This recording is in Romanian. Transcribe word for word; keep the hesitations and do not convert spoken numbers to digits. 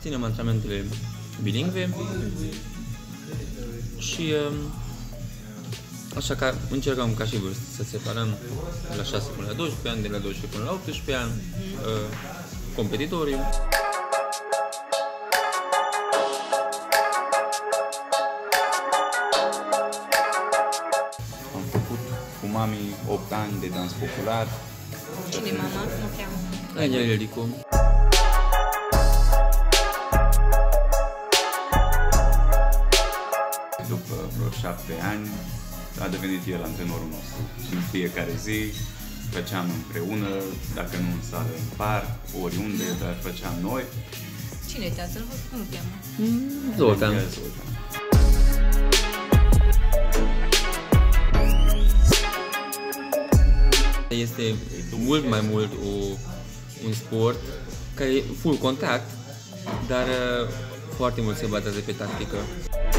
ținem antrenamentele bilingve și așa că încercăm ca și vârstă să separăm de la șase până la doisprezece ani, de la doisprezece până la optsprezece ani, competitorii. Am făcut cu mami opt ani de dans popular. Cine e mama? Nu cheamă. Angela Licu. După vreo șapte ani a devenit el antrenorul nostru și în fiecare zi făceam împreună, dacă nu în sală, în parc, oriunde, dar făceam noi. Cine e tatăl? Cum îl cheamă? Zoltan. Este mult mai mult o, un sport care e full contact, dar foarte mult se bazează pe tactică.